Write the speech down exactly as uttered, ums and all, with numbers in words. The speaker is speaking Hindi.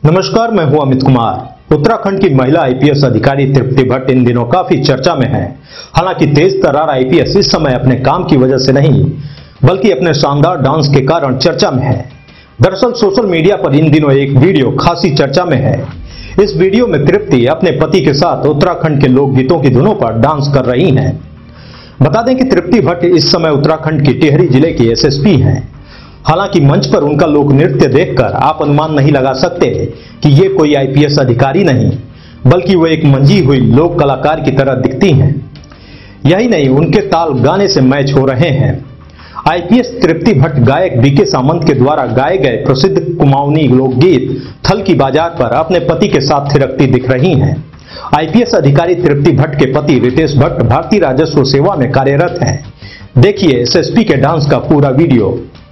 नमस्कार, मैं हूं अमित कुमार। उत्तराखंड की महिला आईपीएस अधिकारी तृप्ति भट्ट इन दिनों काफी चर्चा में है। हालांकि तेज तर्रार आईपीएस इस समय अपने काम की वजह से नहीं, बल्कि अपने शानदार डांस के कारण चर्चा में है। दरअसल सोशल मीडिया पर इन दिनों एक वीडियो खासी चर्चा में है। इस वीडियो में तृप्ति अपने पति के साथ उत्तराखंड के लोकगीतों की धुनों पर डांस कर रही हैं। बता दें कि तृप्ति भट्ट इस समय उत्तराखंड की टिहरी जिले की एसएसपी हैं। हालांकि मंच पर उनका लोक नृत्य देखकर आप अनुमान नहीं लगा सकते कि ये कोई आईपीएस अधिकारी नहीं, बल्कि वो एक मंजी हुई लोक कलाकार की तरह दिखती हैं। यही नहीं, उनके ताल गाने से मैच हो रहे हैं। आईपीएस तृप्ति भट्ट गायक बीके सामंत के द्वारा गाए गए प्रसिद्ध कुमाऊनी लोकगीत थल की बाजार पर अपने पति के साथ थिरकती दिख रही हैं। आईपीएस अधिकारी तृप्ति भट्ट के पति रितेश भट्ट भारतीय राजस्व सेवा में कार्यरत हैं। देखिए एसएसपी के डांस का पूरा वीडियो।